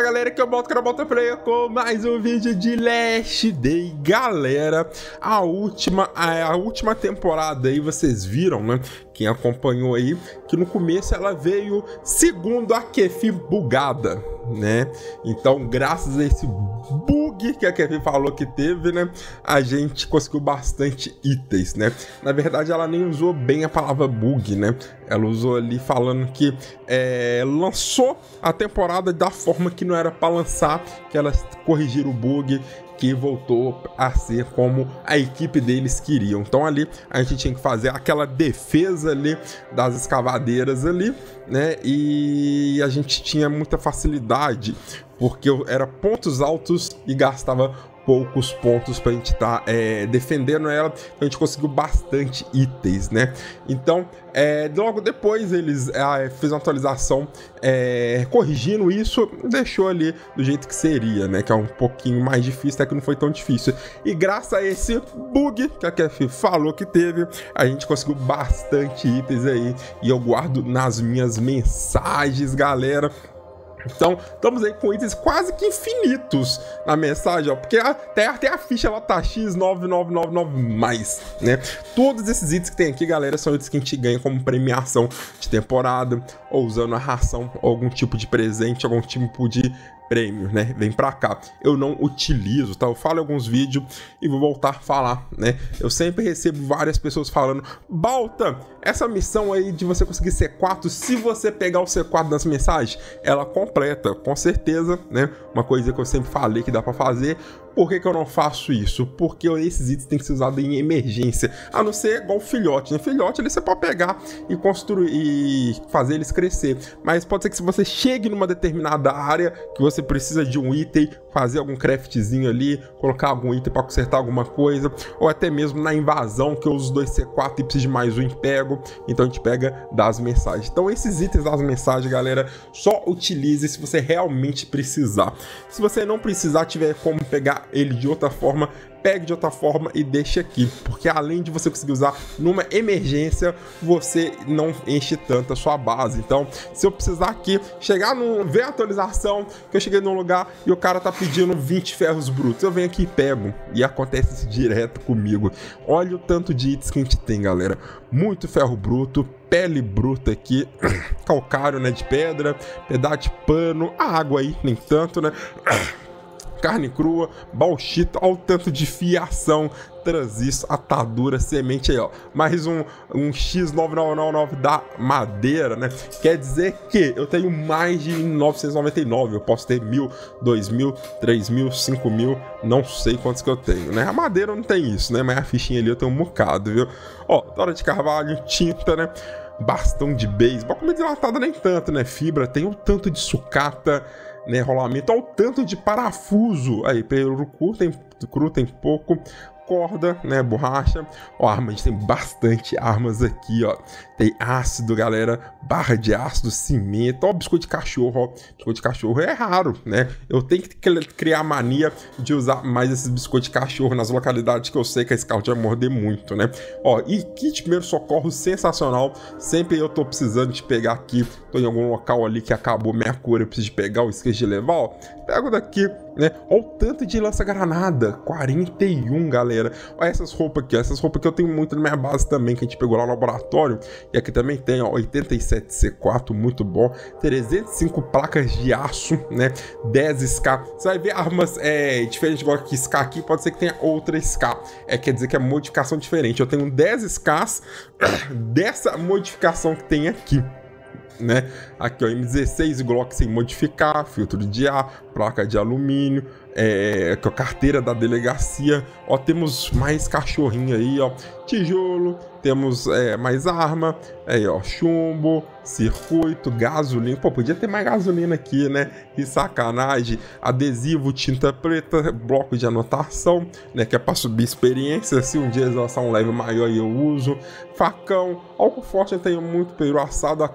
galera, que eu volto para Bota Player com mais um vídeo de Last Day. Galera, a última temporada aí, vocês viram, né? Quem acompanhou aí, que no começo ela veio segundo a Kefi bugada, né? Então, graças a esse bug que a Kefi falou que teve, né? A gente conseguiu bastante itens, né? Na verdade, ela nem usou bem a palavra bug, né? Ela usou ali falando que lançou a temporada da forma que não era para lançar, que elas corrigiram o bug, que voltou a ser como a equipe deles queriam. Então ali a gente tinha que fazer aquela defesa ali das escavadeiras ali, né? E a gente tinha muita facilidade, porque era pontos altos e gastava poucos pontos pra gente estar defendendo ela. Então a gente conseguiu bastante itens, né? Então logo depois eles fizeram uma atualização corrigindo isso, deixou ali do jeito que seria, né? Que é um pouquinho mais difícil, até que não foi tão difícil. E graças a esse bug que a Kefi falou que teve, a gente conseguiu bastante itens aí, e eu guardo nas minhas mensagens, galera. Então, estamos aí com itens quase que infinitos na mensagem, ó, porque até a ficha ela tá X9999+, né? Todos esses itens que tem aqui, galera, são itens que a gente ganha como premiação de temporada, ou usando a ração, ou algum tipo de presente, algum tipo de prêmio, né? Vem pra cá. Eu não utilizo, tá? Eu falo em alguns vídeos e vou voltar a falar, né? Eu sempre recebo várias pessoas falando: Balta, essa missão aí de você conseguir C4, se você pegar o C4 nas mensagens, ela completa, com certeza, né? Uma coisa que eu sempre falei que dá pra fazer. Por que eu não faço isso? Porque esses itens têm que ser usados em emergência, a não ser igual o filhote, né? Filhote ali você pode pegar e construir e fazer eles crescer, mas pode ser que se você chegue numa determinada área que você precisa de um item, fazer algum craftzinho ali, colocar algum item para consertar alguma coisa, ou até mesmo na invasão que eu uso 2C4 e preciso de mais um e pego, então a gente pega das mensagens. Então esses itens das mensagens, galera, só utilize se você realmente precisar. Se você não precisar, tiver como pegar ele de outra forma, pegue de outra forma e deixe aqui, porque além de você conseguir usar numa emergência, você não enche tanto a sua base. Então, se eu precisar aqui, ver a atualização, que eu cheguei num lugar e o cara tá pedindo 20 ferros brutos, eu venho aqui e pego, e acontece isso direto comigo. Olha o tanto de itens que a gente tem, galera. Muito ferro bruto, pele bruta aqui, calcário, né, de pedra, pedaço de pano, a água aí, nem tanto, né? Carne crua, bauxita, olha o tanto de fiação, transistor, atadura, semente aí, ó. Mais um X9999 da madeira, né? Quer dizer que eu tenho mais de 999. Eu posso ter 1000, 2000, 3000, 5000, não sei quantos que eu tenho, né? A madeira não tem isso, né? Mas a fichinha ali eu tenho um bocado, viu? Ó, tora de carvalho, tinta, né? Bastão de beisebol, comida dilatada nem tanto, né? Fibra, tem um tanto de sucata, né, rolamento, olha o tanto de parafuso aí, peru cru tem pouco, corda, né, borracha, ó, arma, a gente tem bastante armas aqui, ó, tem ácido, galera, barra de ácido, cimento, ó, biscoito de cachorro, ó, biscoito de cachorro é raro, né, eu tenho que criar a mania de usar mais esses biscoitos de cachorro nas localidades que eu sei que a Scout vai morder muito, né, ó, e kit de primeiro socorro sensacional, sempre eu tô precisando de pegar aqui, tô em algum local ali que acabou minha cura, eu preciso de pegar, eu esqueci de levar, ó, pego daqui, né, ó o tanto de lança-granada, 41, galera, ó essas roupas aqui, ó, essas roupas que eu tenho muito na minha base também, que a gente pegou lá no laboratório, e aqui também tem, ó, 87C4, muito bom, 305 placas de aço, né, 10 SK, você vai ver armas diferentes, igual que SK aqui, pode ser que tenha outra SK, quer dizer que é modificação diferente, eu tenho 10 SKs dessa modificação que tem aqui, né? Aqui, ó, M16 Glock sem modificar, filtro de ar, placa de alumínio, carteira da delegacia, ó, temos mais cachorrinho aí, ó, tijolo, temos mais arma, aí, ó, chumbo, circuito, gasolina, pô, podia ter mais gasolina aqui, né, que sacanagem, adesivo, tinta preta, bloco de anotação, né, que é pra subir experiência, se um dia eles lançar um level maior eu uso, facão, álcool forte eu tenho muito, peru assado,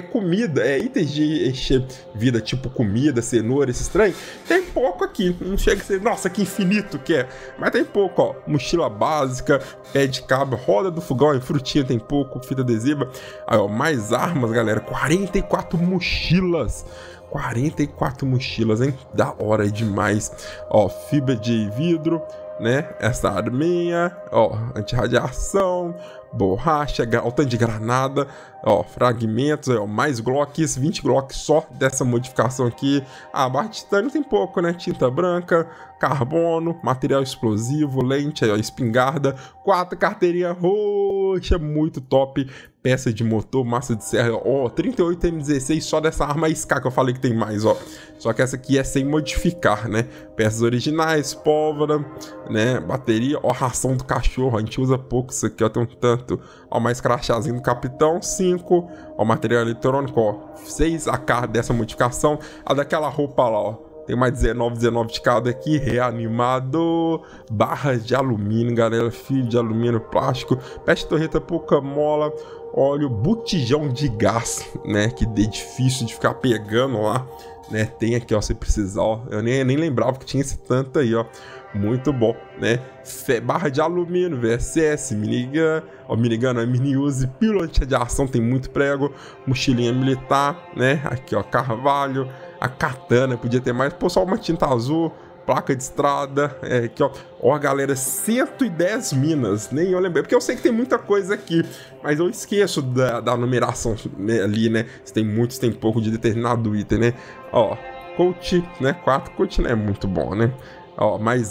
comida, itens de encher vida, tipo comida, cenoura, esses trem, tem pouco aqui. Não chega a ser, nossa, que infinito que é. Mas tem pouco, ó. Mochila básica, pé de cabra, roda do fogão e frutinha tem pouco, fita adesiva. Aí, ó, mais armas, galera. 44 mochilas. 44 mochilas, hein? Da hora demais. Ó, fibra de vidro, né? Essa arminha, ó, antirradiação, borracha, o tanto de granada, ó, fragmentos, ó, mais Glocks, 20 Glocks só dessa modificação aqui. A barra de titânio tem pouco, né? Tinta branca, carbono, material explosivo, lente, aí, ó, espingarda, 4 carteirinha roxa, muito top. Peça de motor, massa de serra, ó, 38 M16 só dessa arma SK que eu falei que tem mais, ó. Só que essa aqui é sem modificar, né? Peças originais, pólvora, né? Bateria, ó, ração do cachorro, a gente usa pouco isso aqui, ó, tem um tanto. Ó, mais crachazinho do capitão, 5. Ó, material eletrônico, ó, 6 AK dessa modificação. A daquela roupa lá, ó. Tem mais 19 de cada aqui, reanimado, barras de alumínio, galera, fio de alumínio, plástico, peste torreta, pouca mola, óleo, botijão de gás, né, que é difícil de ficar pegando lá, né, tem aqui, ó, se precisar, ó, eu nem lembrava que tinha esse tanto aí, ó, muito bom, né, barra de alumínio, VSS, minigun, ó, minigun não é mini-use, pílula de ação, tem muito prego, mochilinha militar, né, aqui, ó, carvalho, a katana, podia ter mais, pô, só uma tinta azul, placa de estrada, aqui, ó, ó, galera, 110 minas, nem eu lembrei, porque eu sei que tem muita coisa aqui, mas eu esqueço da numeração, né, ali, né, se tem muito, se tem pouco de determinado item, né, ó, coach, né, 4, coach não é muito bom, né, ó, mais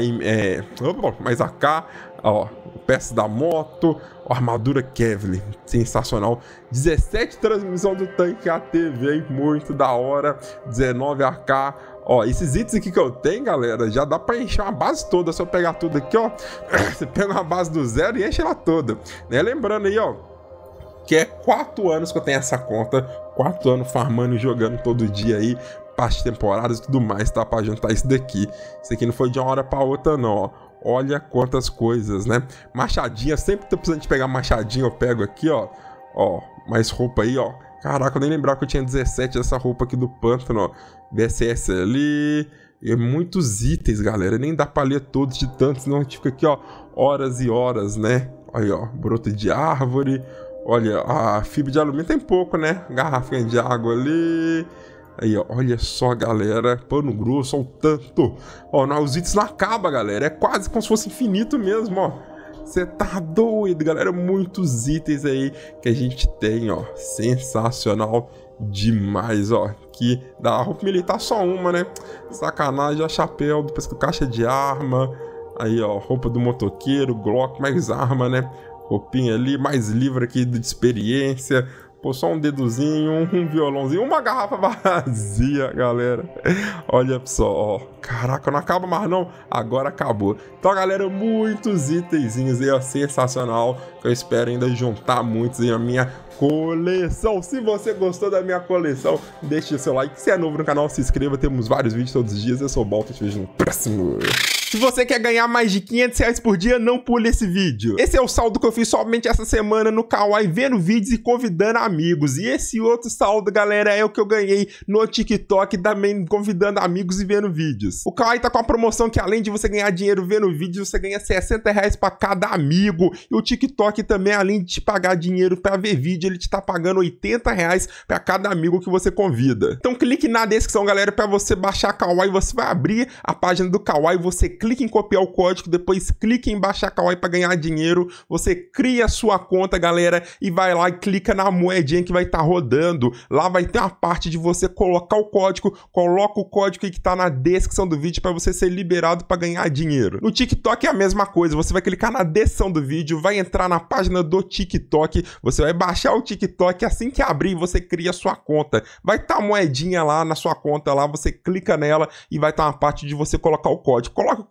AK, ó, peça da moto, ó, armadura Kevlar, sensacional, 17 transmissão do tanque ATV, hein? Muito da hora, 19 AK, ó, esses itens aqui que eu tenho, galera, já dá pra encher uma base toda, se eu pegar tudo aqui, ó, você pega uma base do zero e enche ela toda, né, lembrando aí, ó, que é 4 anos que eu tenho essa conta, 4 anos farmando e jogando todo dia aí, parte de temporadas e tudo mais, tá? Pra juntar isso daqui. Isso aqui não foi de uma hora pra outra, não, ó. Olha quantas coisas, né? Machadinha, sempre tô precisando de pegar machadinha, eu pego aqui, ó. Ó, mais roupa aí, ó. Caraca, eu nem lembrava que eu tinha 17 dessa roupa aqui do pântano, ó. BSS ali. E muitos itens, galera. Nem dá pra ler todos de tantos, senão a gente fica aqui, ó, horas e horas, né? Aí, ó, broto de árvore. Olha, a fibra de alumínio tem pouco, né? Garrafinha de água ali. Aí, ó, olha só, galera, pano grosso, olha o tanto. Ó, não, os itens não acabam, galera, é quase como se fosse infinito mesmo, ó. Você tá doido, galera, muitos itens aí que a gente tem, ó, sensacional demais, ó. Aqui, da roupa militar só uma, né, sacanagem, ó, chapéu, depois que caixa de arma. Aí, ó, roupa do motoqueiro, Glock, mais arma, né, roupinha ali, mais livro aqui de experiência. Pô, só um dedozinho, um violãozinho, uma garrafa vazia, galera. Olha só, ó. Caraca, não acaba mais não. Agora acabou. Então, galera, muitos itenzinhos aí, ó. Sensacional. Eu espero ainda juntar muitos aí na minha coleção. Se você gostou da minha coleção, deixe seu like. Se é novo no canal, se inscreva. Temos vários vídeos todos os dias. Eu sou o Balto e te vejo no próximo. Se você quer ganhar mais de R$500 por dia, não pule esse vídeo. Esse é o saldo que eu fiz somente essa semana no Kawaii, vendo vídeos e convidando amigos. E esse outro saldo, galera, é o que eu ganhei no TikTok, também convidando amigos e vendo vídeos. O Kawaii tá com a promoção que, além de você ganhar dinheiro vendo vídeos, você ganha R$60 pra cada amigo. E o TikTok também, além de te pagar dinheiro pra ver vídeo, ele te tá pagando R$80 pra cada amigo que você convida. Então clique na descrição, galera, pra você baixar a Kawaii. Você vai abrir a página do Kawaii, você clique em copiar o código, depois clique em baixar Kawaii para ganhar dinheiro, você cria a sua conta, galera, e vai lá e clica na moedinha que vai estar rodando, lá vai ter uma parte de você colocar o código, coloca o código que tá na descrição do vídeo para você ser liberado para ganhar dinheiro. No TikTok é a mesma coisa, você vai clicar na descrição do vídeo, vai entrar na página do TikTok, você vai baixar o TikTok, assim que abrir você cria a sua conta, vai estar a moedinha lá na sua conta, lá você clica nela e vai estar uma parte de você colocar o código, coloca o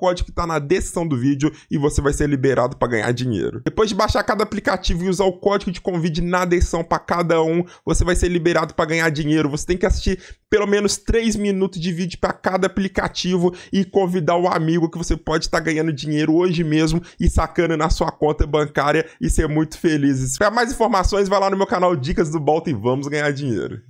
código que tá na descrição do vídeo e você vai ser liberado para ganhar dinheiro. Depois de baixar cada aplicativo e usar o código de convite na descrição para cada um, você vai ser liberado para ganhar dinheiro. Você tem que assistir pelo menos 3 minutos de vídeo para cada aplicativo e convidar o amigo que você pode estar ganhando dinheiro hoje mesmo e sacando na sua conta bancária e ser muito feliz. Para mais informações, vai lá no meu canal Dicas do Bolton e vamos ganhar dinheiro.